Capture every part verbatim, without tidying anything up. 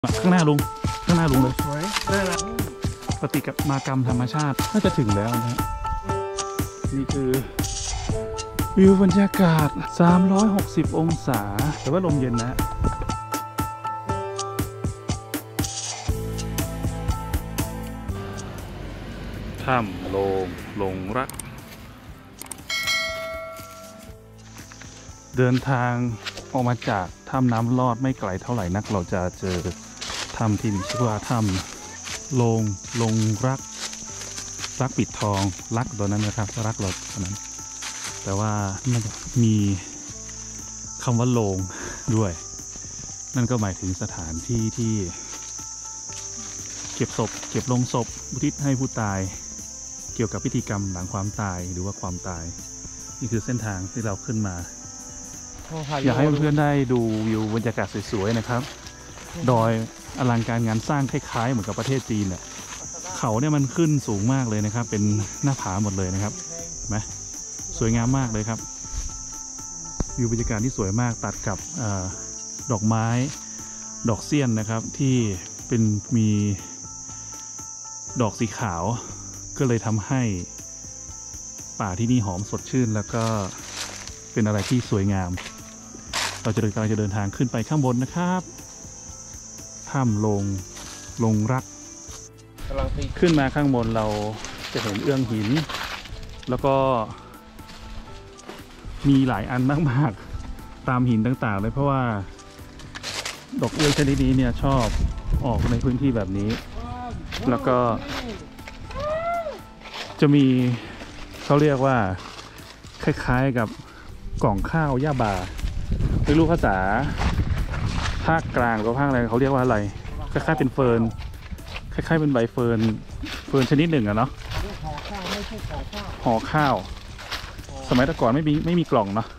ข้างหน้าลุงข้างหน้าลุงเลยสวยได้แล้วปฏิมากรรมธรรมชาติน่าจะถึงแล้วนะนี่คือวิวบรรยากาศสามร้อยหกสิบองศาแต่ว่าลมเย็นนะถ้ำโลงหลงรักเดินทางออกมาจากถ้ำน้ำลอดไม่ไกลเท่าไหร่นักเราจะเจอถ้ำที่มีชื่อว่าถ้ำโลงลงรักรักปิดทองรักตัวนั้นนะครับรักเราตัวนั้นแต่ว่ามันมีคำว่าโลงด้วย นั่นก็หมายถึงสถานที่ที่เก็บศพเก็บลงศพอุทิศให้ผู้ตายเกี่ยวกับพิธีกรรมหลังความตายหรือว่าความตายนี่คือเส้นทางที่เราขึ้นมาอยากให้เพื่อนๆได้ดูวิวบรรยากาศสวยๆนะครับดอยอลังการงานสร้างคล้ายๆเหมือนกับประเทศจีนเนี่ยเขาเนี่ยมันขึ้นสูงมากเลยนะครับเป็นหน้าผาหมดเลยนะครับเห็นไหมสวยงามมากเลยครับวิวบรรยากาศที่สวยมากตัดกับอดอกไม้ดอกเสี้ยนนะครับที่เป็นมีดอกสีขาวก็เลยทำให้ป่าที่นี่หอมสดชื่นแล้วก็เป็นอะไรที่สวยงามเราจะเดินกำลังจะเดินทางขึ้นไปข้างบนนะครับถ้ำลงลงรักขึ้นมาข้างบนเราจะเห็นเอื้องหินแล้วก็มีหลายอันมากๆตามหินต่างๆเลยเพราะว่าดอกเอื้องชนิดนี้เนี่ยชอบออกในพื้นที่แบบนี้แล้วก็จะมีเขาเรียกว่าคล้ายๆกับกล่องข้าวหญ้าบาไม่รู้ภาษาภาคกลางหรือภาคอะไรเขาเรียกว่าอะไรคล้ายๆเป็นเฟิร์นคล้ายๆเป็นใบเฟิร์นเฟิร์นชนิดหนึ่งอะเนาะห่อข้าวไม่ใช่ห่อข้าวห่อข้าวสมัยแต่ก่อนไม่มีไม่มีกล่องเนาะ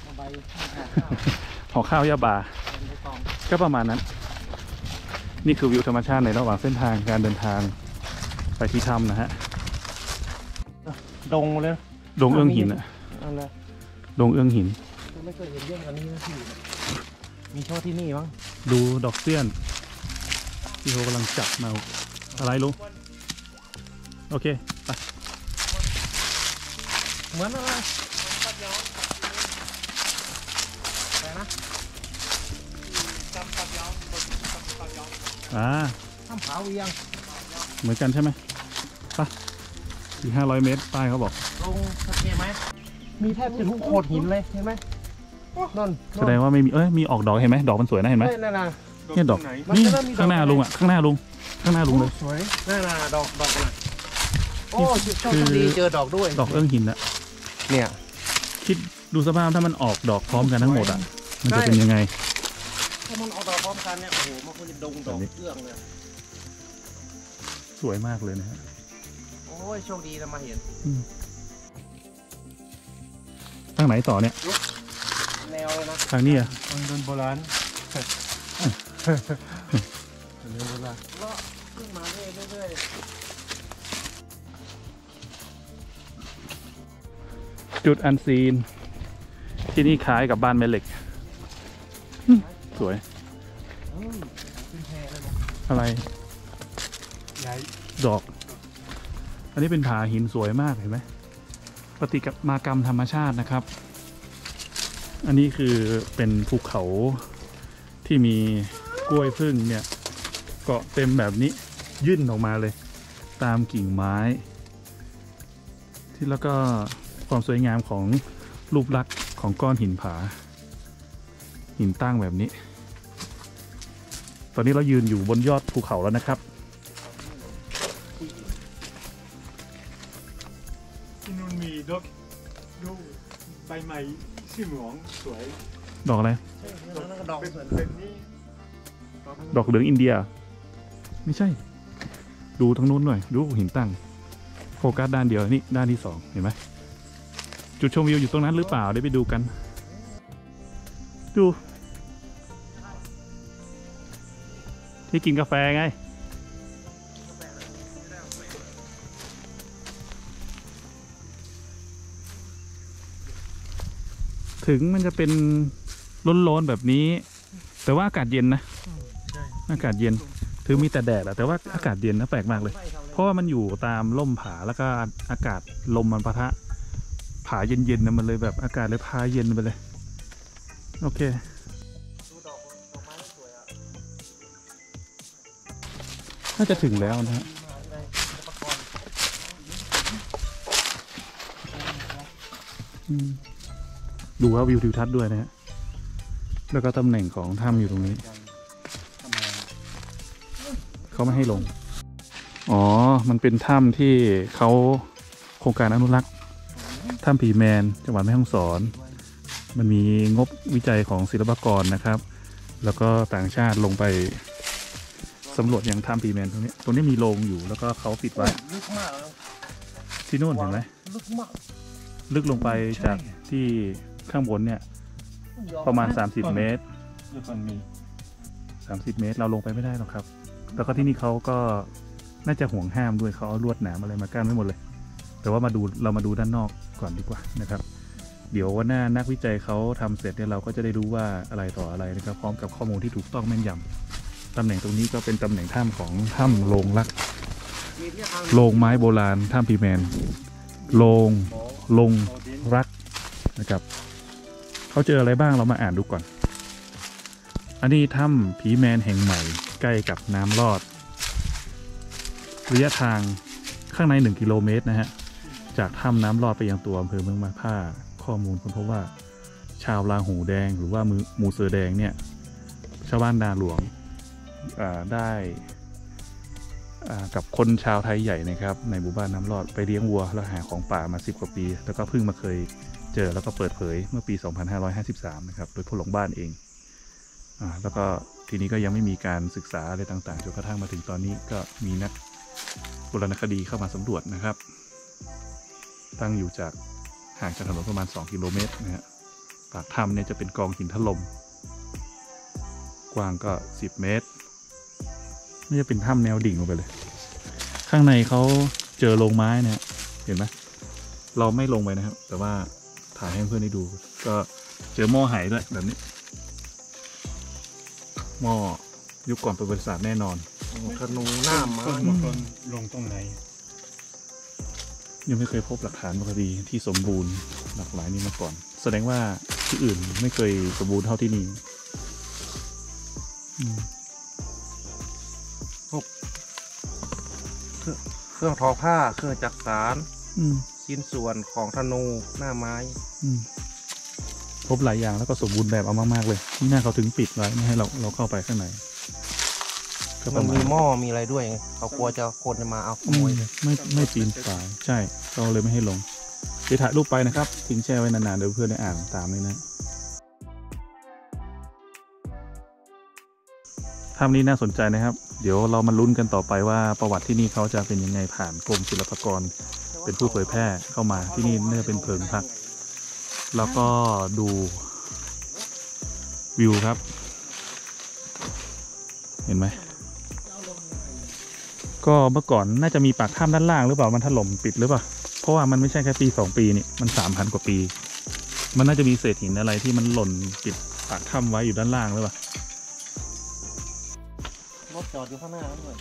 ห่อข้าวหญ้าบาก็ประมาณนั้นนี่คือวิวธรรมชาติในระหว่างเส้นทางการเดินทางไปที่ถ้ำนะฮะดงเลยดงเอื้องหินอะดงเอื้องหินไม่เคยเห็นเรื่องอันนี้นะพี่มีช่อที่นี่มั้งดูดอกเสี้ยนที่เขากำลังจับมาอะไรลุงโอเคไปเหมือนอะไรอะไรนะจำปักยองปักยองอ่าถ้ำผาเวียงเหมือนกันใช่ไหมไปอีกห้าร้อยเมตรป้ายเขาบอกลงสักเกตไหมมีแทบจะทุกโขดหินเลยเห็นไหมนั่นแสดงว่าไม่มีเอ้ยมีออกดอกเห็นไหมดอกมันสวยนะเห็นไหมนั่นน่ะเนี่ยดอกนี่ข้างหน้าลุงอ่ะข้างหน้าลุงข้างหน้าลุงเลยสวยนั่นน่ะดอกดอกอะไรโอ้โชคดีเจอดอกด้วยดอกเอื้องหินอะเนี่ยคิดดูสภาพถ้ามันออกดอกพร้อมกันทั้งหมดอ่ะมันจะเป็นยังไงถ้ามันออกดอกพร้อมกันเนี่ยโอ้โหมันคงจะดงดอกเอื้องเลยสวยมากเลยนะฮะโอ้ยโชคดีเรามาเห็นทางไหนต่อเนี่ยแนวเลยนะทางนี้อ่ะทางเดินโบราณเดินโบราณก็ขึ้นมาเรื่อยๆจุดอันซีนที่นี่คล้ายกับบ้านแม่เหล็กสวยอะไรดอกอันนี้เป็นผาหินสวยมากเห็นไหมปฏิมากรรมธรรมชาตินะครับอันนี้คือเป็นภูเขาที่มีกล้วยพึ่งเนี่ยเกาะเต็มแบบนี้ยื่นออกมาเลยตามกิ่งไม้ที่แล้วก็ความสวยงามของรูปลักษณ์ของก้อนหินผาหินตั้งแบบนี้ตอนนี้เรายืนอยู่บนยอดภูเขาแล้วนะครับที่นู่นมีดอกดูใบไม้สีเหลืองสวยดอกอะไรดอกเป็นนี่ดอกเหลืองอินเดียไม่ใช่ดูทางนู้นหน่อยดูหินตั้งโฟกัสด้านเดียวนี่ด้านที่สองเห็นไหมจุดชมวิวอยู่ตรงนั้นหรือเปล่าได้ไปดูกันดูที่กินกาแฟไงถึงมันจะเป็นร้อนๆแบบนี้แต่ว่าอากาศเย็นนะอากาศเย็นถึงมีแต่แดดอะแต่ว่าอากาศเย็นนะแปลกมากเลย เพราะว่ามันอยู่ตามร่มผาแล้วก็อากาศลมมันปะทะผาเย็นๆนะมันเลยแบบอากาศเลยพาเย็นไปเลยโอเคน่าจะถึงแล้วนะฮะดูว่าวิวทิวทัศน์ด้วยนะฮะแล้วก็ตำแหน่งของถ้ำอยู่ตรงนี้เขาไม่ให้ลงอ๋อมันเป็นถ้ำที่เขาโครงการอนุรักษ์ถ้ำผีแมนจังหวัดแม่ฮ่องสอนมันมีงบวิจัยของศิลปากรนะครับแล้วก็ต่างชาติลงไปสำรวจยังถ้ำผีแมนตรงนี้ตรงนี้มีโรงอยู่แล้วก็เขาปิดไว้ลึกมากที่นู่นเห็นไหมลึกมากลึกลงไปจากที่ข้างบนเนี่ยประมาณสามสิบเมตรสามสิบเมตรเราลงไปไม่ได้หรอกครับแล้วก็ที่นี่เขาก็น่าจะห่วงห้ามด้วยเขาเอาลวดหนามอะไรมากั้นไว้หมดเลยแต่ว่ามาดูเรามาดูด้านนอกก่อนดีกว่านะครับเดี๋ยววันหน้านักวิจัยเขาทำเสร็จเนี่ยเราก็จะได้รู้ว่าอะไรต่ออะไรนะครับพร้อมกับข้อมูลที่ถูกต้องแม่นยำตำแหน่งตรงนี้ก็เป็นตำแหน่งถ้ำของถ้ำโลงรักโลงไม้โบราณถ้ำผีแมนโลงลงรักนะครับเขาเจออะไรบ้างเรามาอ่านดูก่อนอันนี้ถ้ำผีแมนแห่งใหม่ใกล้กับน้ำลอดระยะทางข้างในหนึ่งกิโลเมตรนะฮะจากถ้ำน้ำลอดไปยังตัวอำเภอเมืองมาผ้าข้อมูลคนพบว่าชาวลาหูแดงหรือว่ามือมูเสือแดงเนี่ยชาวบ้านนาหลวงได้กับคนชาวไทยใหญ่นะครับในหมู่บ้านน้ำลอดไปเลี้ยงวัวแล้วหาของป่ามาสิบกว่าปีแล้วก็เพิ่งมาเคยเจอแล้วก็เปิดเผยเมื่อปีสองพันห้าร้อยห้าสิบสามนะครับโดยผู้หลงบ้านเองอ่าแล้วก็ทีนี้ก็ยังไม่มีการศึกษาอะไรต่างๆจนกระทั่งมาถึงตอนนี้ก็มีนักโบราณคดีเข้ามาสำรวจนะครับตั้งอยู่จากห่างจากถนนประมาณสองกิโลเมตรนะฮะปากถ้ำเนี่ยจะเป็นกองหินถล่มกว้างก็สิบเมตรนี่จะเป็นถ้ำแนวดิ่งลงไปเลยข้างในเขาเจอโรงไม้เนี่ยเห็นไหมเราไม่ลงไปนะครับแต่ว่าถ่ายให้เพื่อนได้ดูก็เจอหม้อไหด้วยแบบนี้หม้อยุคก่อนประวัติศาสตร์แน่นอนธนูหน้าม้าลงตรงไหนยังไม่เคยพบหลักฐานคดีที่สมบูรณ์หลากหลายนี้มาก่อนแสดงว่าที่อื่นไม่เคยสมบูรณ์เท่าที่นี่พวกเครื่องทอผ้าเครื่องจักสานชิ้นส่วนของธนูหน้าไม้พบหลายอย่างแล้วก็สมบูรณ์แบบเอามากๆเลยนี่น่าเขาถึงปิดไว้ไม่ให้เราเราเข้าไปข้างในมันมีหม้อมีอะไรด้วยเขากลัวจะคนจะมาเอาขโมยไม่ไม่ปีนป่ายใช่เราเลยไม่ให้ลงไปถ่ายรูปไปนะครับทิ้งแช่ไว้นานๆเดี๋ยวเพื่อนได้อ่านตามเลยนะถ้ำนี้น่าสนใจนะครับเดี๋ยวเรามาลุ้นกันต่อไปว่าประวัติที่นี่เขาจะเป็นยังไงผ่านกรมศิลปากรเป็นผู้เผยแพร่เข้ามาที่นี่เนื่อเป็นเพลิงพักแล้วก็ดูวิวครับเห็นไหมก็เมื่อก่อนน่าจะมีปากถ้ำด้านล่างหรือเปล่ามันถล่มปิดหรือเปล่าเพราะว่ามันไม่ใช่แค่ปีสองปีนี่มันสามพันกว่าปีมันน่าจะมีเศษหินอะไรที่มันหล่นปิดปากถ้ำไว้อยู่ด้านล่างหรือเปล่ารถจอดอยู่ข้างหน้าด้วย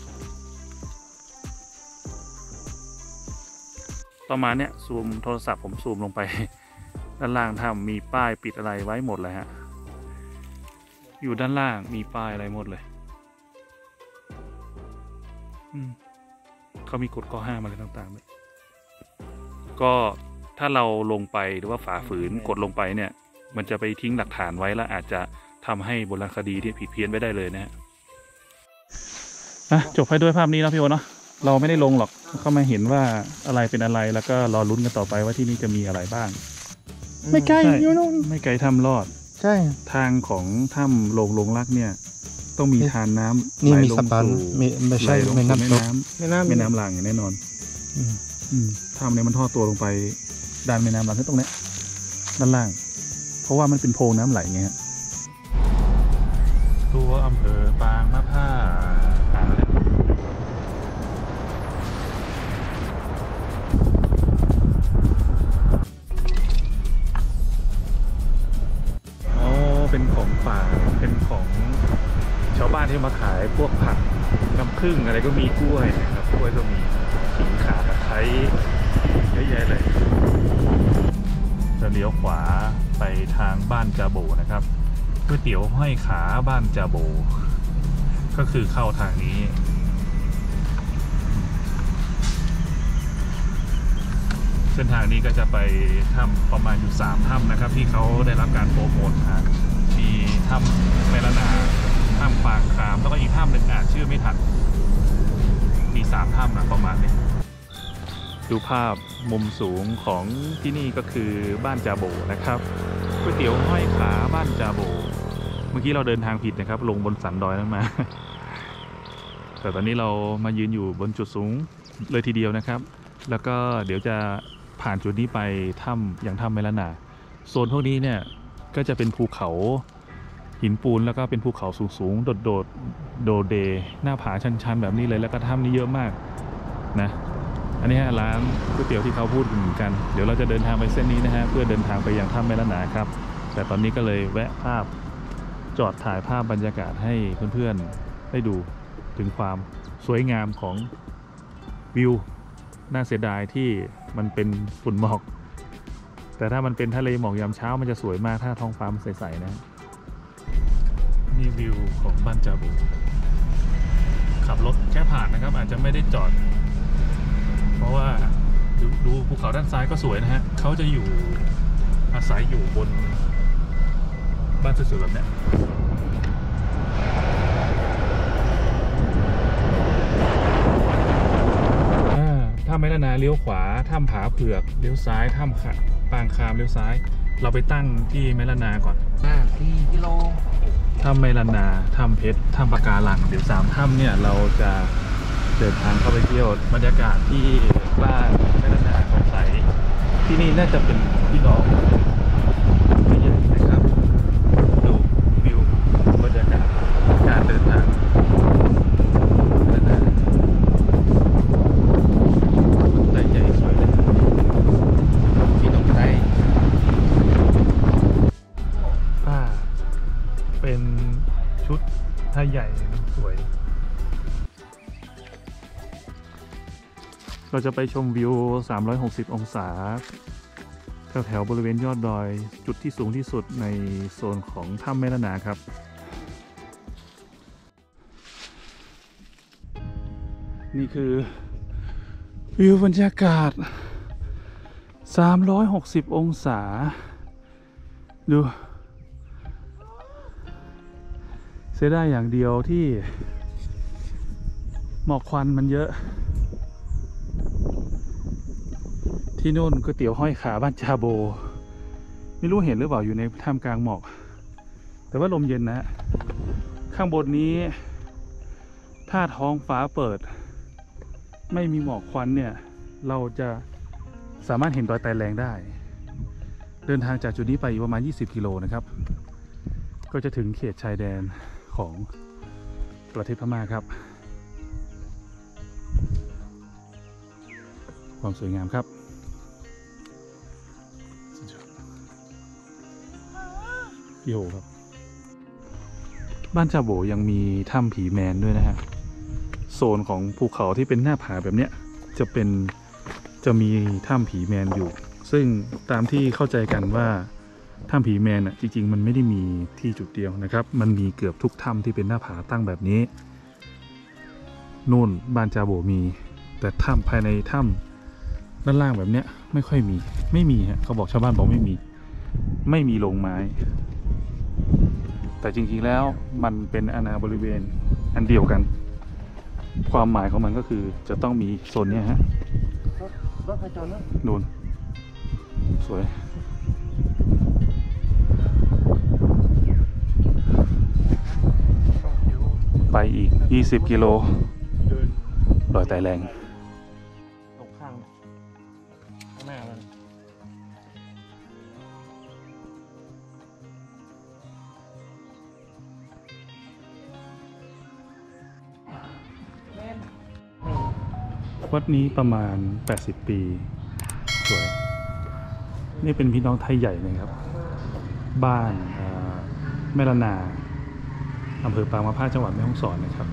ประมาณเนี้ยซูมโทรศัพท์ผมซูมลงไปด้านล่างถ้ำมีป้ายปิดอะไรไว้หมดเลยฮะอยู่ด้านล่างมีป้ายอะไรหมดเลยเขามีกฎข้อห้ามอะไรต่างๆด้วยก็ถ้าเราลงไปหรือว่าฝ่าฝืนกดลงไปเนี่ยมันจะไปทิ้งหลักฐานไว้แล้วอาจจะทำให้โบราณคดีที่ผิดเพี้ยนไปได้เลยนะฮะอ่ะจบให้ด้วยภาพนี้นะพี่โอเนาะเราไม่ได้ลงหรอกเขามาเห็นว่าอะไรเป็นอะไรแล้วก็รอลุ้นกันต่อไปว่าที่นี่จะมีอะไรบ้างไม่ไกลอยู่นู่นไม่ไกลถ้ำลอดใช่ทางของถ้ำโลงลงรักเนี่ยต้องมีทานน้ำนี่มีสะพานไม่ใช่แม่น้ำแม่น้ำแม่น้ำแม่น้ำลางอย่างแน่นอนถ้ำเนี่ยมันทอดตัวลงไปด้านแม่น้ำลางที่ตรงนี้ด้านล่างเพราะว่ามันเป็นโพรงน้ำไหลไงฮะตัวอำเภอปางมะผ้าอ่านเลยเป็นของป่าเป็นของชาวบ้านที่มาขายพวกผึ้งอะไรก็มีกล้วยนะครับกล้วยก็มีขิงข่าตะไคร้เยอะแยะเลยจะเลี้ยวขวาไปทางบ้านจาโบนะครับก๋วยเตี๋ยวห้อยขาบ้านจาโบก็คือเข้าทางนี้เส้นทางนี้ก็จะไปถ้ำประมาณอยู่สามถ้ำนะครับที่เขาได้รับการโปรโมทมามีถ้ำเมลนาถ้ำฟางครามแล้วก็อีกถ้ำหนึ่งอ่านชื่อไม่ทันมีสามถ้ำนะประมาณนี้ดูภาพมุมสูงของที่นี่ก็คือบ้านจาโบนะครับก๋วยเตี๋ยวห้อยขาบ้านจาโบเมื่อกี้เราเดินทางผิดนะครับลงบนสันดอยนั้นมา แต่ตอนนี้เรามายืนอยู่บนจุดสูงเลยทีเดียวนะครับแล้วก็เดี๋ยวจะผ่านจุดนี้ไปถ้ำอย่างถ้ำเมลนาโซนพวกนี้เนี่ยก็จะเป็นภูเขาหินปูนแล้วก็เป็นภูเขาสูงๆโดดๆโดเดหน้าผาชันๆแบบนี้เลยแล้วก็ถ้ำนี้เยอะมากนะอันนี้ฮะร้านก๋วยเตี๋ยวที่เขาพูดเหมือนกันเดี๋ยวเราจะเดินทางไปเส้นนี้นะฮะเพื่อเดินทางไปยังถ้ำเมลนาครับแต่ตอนนี้ก็เลยแวะภาพจอดถ่ายภาพบรรยากาศให้เพื่อนๆได้ดูถึงความสวยงามของวิวน่าเสียดายที่มันเป็นฝุ่นหมอกแต่ถ้ามันเป็นทะเลหมอกยามเช้ามันจะสวยมากถ้าท้องฟ้ามันใสๆนะนี่วิวของบ้านจาโบขับรถแค่ผ่านนะครับอาจจะไม่ได้จอดเพราะว่าดูดูภูเขาด้านซ้ายก็สวยนะฮะเขาจะอยู่อาศัยอยู่บนบ้านสวยๆแบบนี้ถ้ำเมลนาเลี้ยวขวาถ้ำผาเผือกเลี้ยวซ้ายถ้ำปางคามเลี้ยวซ้ายเราไปตั้งที่เมลนาก่อนอ่าสี่กิโลถ้ำเมลนาถ้ำเพชรถ้ำปะการังเดี๋ยวสามถ้ำเนี่ยเราจะเดินทางเข้าไปเที่ยวบรรยากาศที่บ้านเมลนาของใสที่นี่น่าจะเป็นพี่น้องไม่ใหญ่นะครับดูวิวบรรยากาศการเดินทางเป็นชุดไทยใหญ่สวยเราจะไปชมวิวสามร้อยหกสิบองศาแถวๆบริเวณยอดดอยจุดที่สูงที่สุดในโซนของถ้ำเมลนาครับนี่คือวิวบรรยากาศสามร้อยหกสิบองศาดูเสียดายอย่างเดียวที่หมอกควันมันเยอะที่นู่นก๋วยเตี๋ยวห้อยขาบ้านจาโบไม่รู้เห็นหรือเปล่าอยู่ในท่ามกลางหมอกแต่ว่าลมเย็นนะข้างบนนี้ถ้าท้องฟ้าเปิดไม่มีหมอกควันเนี่ยเราจะสามารถเห็นดอยไตแรงได้เดินทางจากจุดนี้ไปประมาณยี่สิบกิโลนะครับก็จะถึงเขตชายแดนของประเทศพม่าครับความสวยงามครับพี่โหครับบ้านจาโบยังมีถ้ำผีแมนด้วยนะฮะโซนของภูเขาที่เป็นหน้าผาแบบเนี้ยจะเป็นจะมีถ้ำผีแมนอยู่ซึ่งตามที่เข้าใจกันว่าถ้ำผีแมนอ่ะจริงๆมันไม่ได้มีที่จุดเดียวนะครับมันมีเกือบทุกถ้ำที่เป็นหน้าผาตั้งแบบนี้นู่นบ้านจาโบมีแต่ถ้ำภายในถ้ำด้านล่างแบบเนี้ยไม่ค่อยมีไม่มีฮะเขาบอกชาวบ้านบอกไม่มีไม่มีโรงไม้แต่จริงๆแล้วมันเป็นอาณาบริเวณอันเดียวกันความหมายของมันก็คือจะต้องมีโซนเนี้ยฮะรถไฟจอดนะนู่นสวยไปอีกยี่สิบกิโลดอยไตแรงตกข้างข้างหน้าเลยวัดนี้ประมาณแปดสิบปีสวยนี่เป็นพี่น้องไทยใหญ่นะครับบ้านเมลนาอำเภอปางมะพร้าวจังหวัดแม่ฮ่องสอนนะครับ